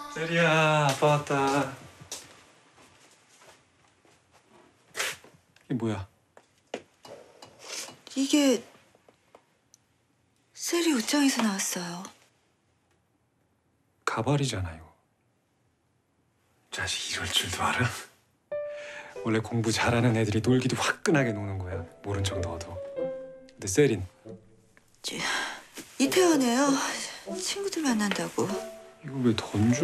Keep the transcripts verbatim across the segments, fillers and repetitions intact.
세리야, 아빠 왔다. 이게 뭐야? 이게 세리 옷장에서 나왔어요. 가발이잖아, 이거. 자식 이럴 줄도 알아? 원래 공부 잘하는 애들이 놀기도 화끈하게 노는 거야. 모른 척 넣어도. 근데 세린 저, 이태원에요. 친구들 만난다고. 이거 왜 던져?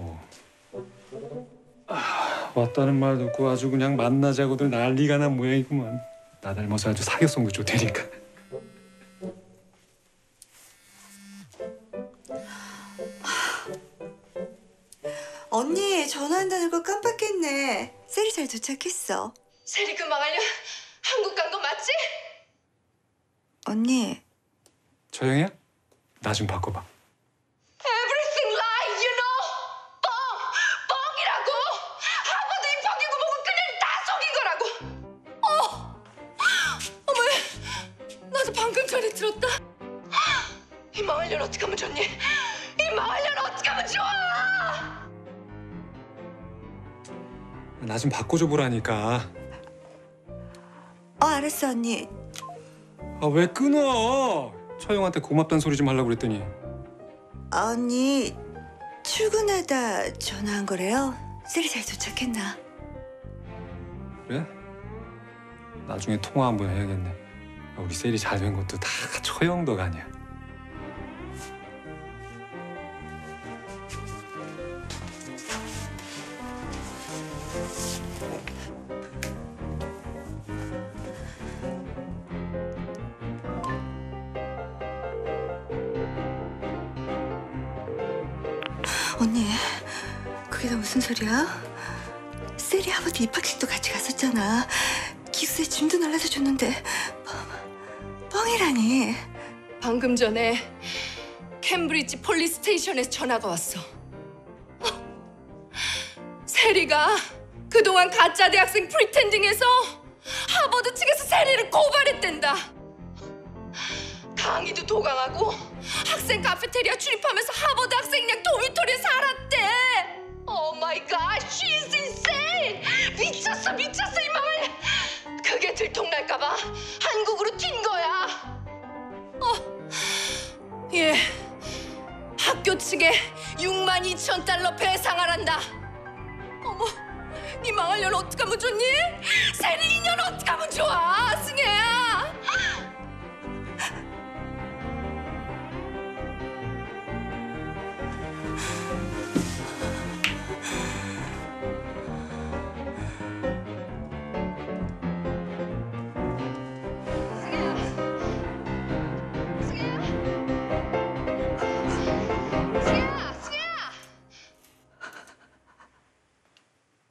아, 왔다는 말 듣고 아주 그냥 만나자고들 난리가 난 모양이구만. 나 닮아서 아주 사교성도 좋다니까. 언니 전화한다는 거 깜빡했네. 세리 잘 도착했어. 세리 그 망하려 한국 간 거 맞지? 언니. 저 형이야? 나 좀 바꿔봐. Everything lie, you know? 뻥! 뻥이라고! 하버드 이 벽의 구멍은 그냥 다 속인 거라고! 어! 어머, 나도 방금 전에 들었다. 이 망할 년 어떻게 하면 좋니? 이 망할 년 어떻게 하면 좋아! 나 좀 바꿔줘 보라니까. 어 알았어 언니. 아, 왜 끊어? 처형한테 고맙다는 소리 좀 하려고 그랬더니. 아, 언니 출근하다 전화한 거래요. 세리 잘 도착했나? 그래? 나중에 통화 한번 해야겠네. 우리 셀이 잘 된 것도 다 처형 덕아니야. 언니 그게 다 무슨 소리야? 세리 하버드 입학식도 같이 갔었잖아. 기숙사에 짐도 날라다 줬는데 뻥이라니. 방금 전에 캠브리지 폴리스 스테이션에서 전화가 왔어. 어. 세리가 그동안 가짜 대학생 프리텐딩해서 하버드 측에서 세리를 고발했댄다. 강의도 도강하고 학생 카페테리아 출입하면서 하버드 학생이랑 도미토리에 살았대. 오 마이 갓, she's insane. 미쳤어, 미쳤어 이 망할. 그게 들통날까 봐 한국으로 튄 거야. 어, 예. 학교 측에 육만 이천 달러 배상하란다. 어머, 이 망할 년 어떡하면 좋니? 세리 이 년 어떡하면 좋아, 승혜야.